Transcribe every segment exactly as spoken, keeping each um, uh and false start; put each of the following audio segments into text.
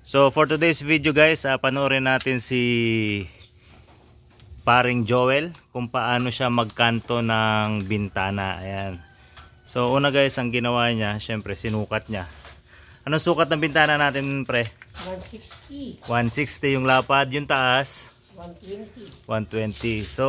So for today's video guys, uh, panoorin natin si paring Joel kung paano siya magkanto ng bintana. Ayan. So una guys, ang ginawa niya, syempre sinukat niya. Anong sukat ng bintana natin, pre? one sixty. one sixty yung lapad, yung taas one twenty. one twenty. So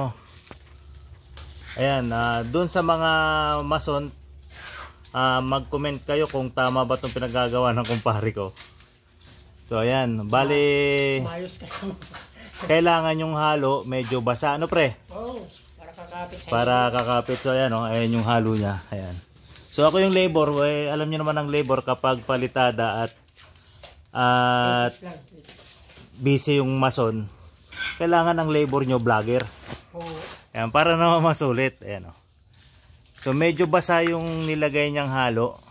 ayan, uh, dun sa mga mason, uh, mag-comment kayo kung tama ba itong pinagagawa ng kumpare ko. So ayan, bali Mayos kayo. kailangan yung halo medyo basa, ano pre? Oh, para kakapit sa Para kakapit. So ayan, oh, ayan yung halo niya. Ayan. So ako yung labor, eh, alam niyo naman ang labor kapag palitada at at lang. busy yung mason, kailangan ang labor nyo vlogger. Oh, Ayan, para naman masulit. Ayan, oh. So medyo basa yung nilagay niyang halo.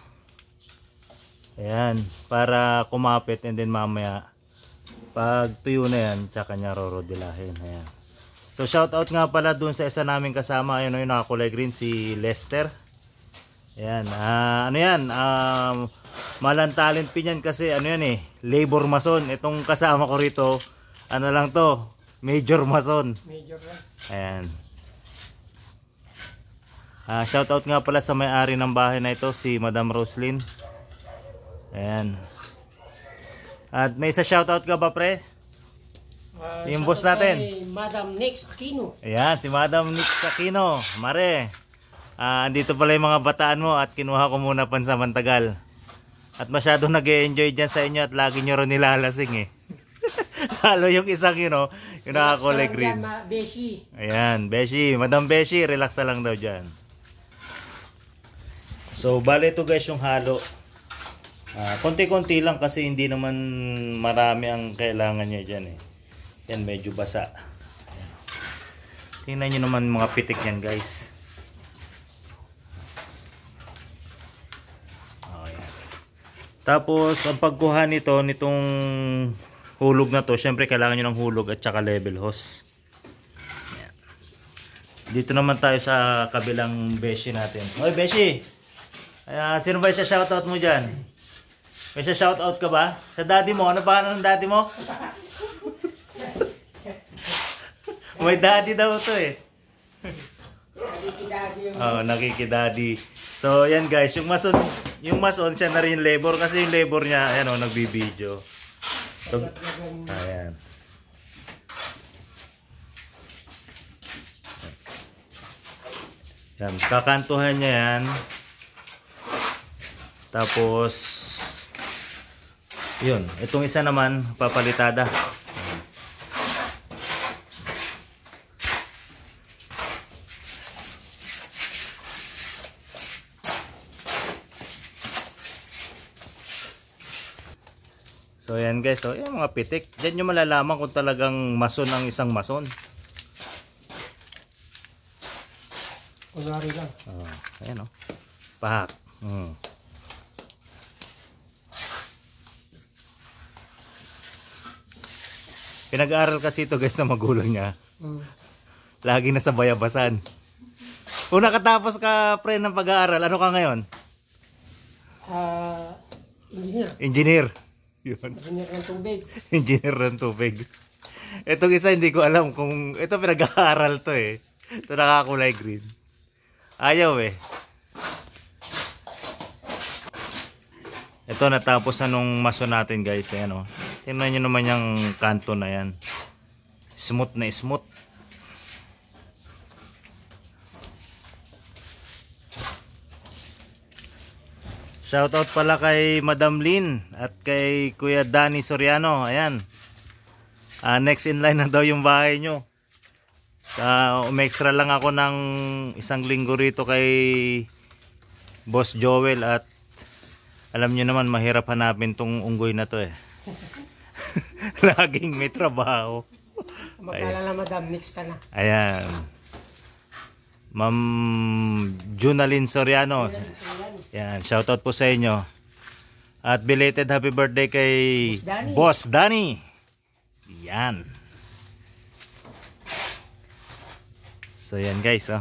Ayan, para kumapit, and then mamaya pag tuyo na yan, tsaka niya rorodilahin. Ayan. So shout out nga pala dun sa isa naming kasama, ayun, yung nakakulay green, si Lester. Ayan, uh, ano yan, um, malang talent pin yan kasi ano yan eh, labor mason. Itong kasama ko rito, ano lang to, major mason. major lang. Ayan. Uh, shout out nga pala sa may-ari ng bahay na ito, si Madam Roslyn. Ayan. At may isa shout out ka ba, pre? Uh, Yung boss natin. Madam Nix Aquino. Ayan, si Madam Nix Aquino. Mare, uh, andito pala yung mga bataan mo at kinuha ko muna pansamantagal. At masyado nag-e-enjoy dyan sa inyo at lagi nyo rin nilalasing eh. Lalo yung isang yun, know, yung nakakulay green. Dyan, Beshi. Ayan, Beshi. Madam Beshi, relax na lang daw dyan. So, bale ito guys yung halo. Uh, konti-konti lang kasi hindi naman marami ang kailangan niya dyan eh. Yan, medyo basa. Ayan. Tingnan nyo naman mga pitik yan guys. Oh, ayan. Tapos, ang pagkuha nito, nitong hulog na to, syempre kailangan nyo ng hulog at saka level hose. Ayan. Dito naman tayo sa kabilang Beshi natin. Oy Beshi! Uh, sino ba siya shoutout mo dyan? May siya shoutout ka ba? Sa daddy mo? Ano pa ng daddy mo? May daddy daw to eh. Oh, nakikidaddy. So yan guys, yung mason, yung mason siya na rin yung labor kasi yung labor niya, ayan oh, nagbibideo. So, ayan. Yan, kakantuhan niya yan. Tapos yun, itong isa naman papalitada. So yan guys, so yung mga pitik, diyan nyo malalaman kung talagang mason ang isang mason. Kunwari lang. Oh, ayan oh. Pahak. Hmm. Pinag-aaral kasi ito guys sa magulang niya. Mm. Lagi na sa bayabasan. Kung nakatapos ka pre ng pag-aaral, ano ka ngayon? Uh, engineer. Engineer. Yun. Engineer ng tubig. Engineer ng tubig. Itong isa hindi ko alam kung ito pinag-aaral to eh. Ito nakakulay green. Ayaw eh. Ito natapos na nung maso natin guys. Ayan o. Tingnan nyo naman yung kanto na yan. Smooth na smooth. Shoutout pala kay Madam Lynn at kay Kuya Danny Soriano. Ayan. Uh, next in line na daw yung bahay nyo. Uh, umextra lang ako ng isang linggo rito kay Boss Joel at alam nyo naman mahirap hanapin tong unggoy na to eh. Laging may trabaho. Magkala na Madam Nix ka na. Ayan. Ma'am Junalyn Soriano. Ayan, shoutout po sa inyo. At belated happy birthday kay Boss Danny. Boss Danny. Yan. So yan guys, oh.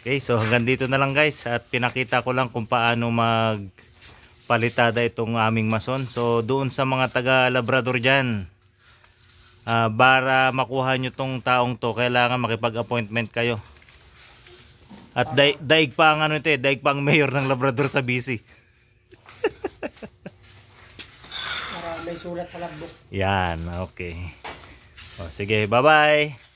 Okay, so hanggang dito na lang guys at pinakita ko lang kung paano magpalitada itong aming mason. So doon sa mga taga Labrador dyan, uh, para makuha nyo tong taong to, kailangan makipag-appointment kayo. At daig, daig pa ang ano ito eh, daig pa ang mayor ng Labrador sa B C. Para may sulat sa logbook. Yan, okay. O, sige, bye-bye.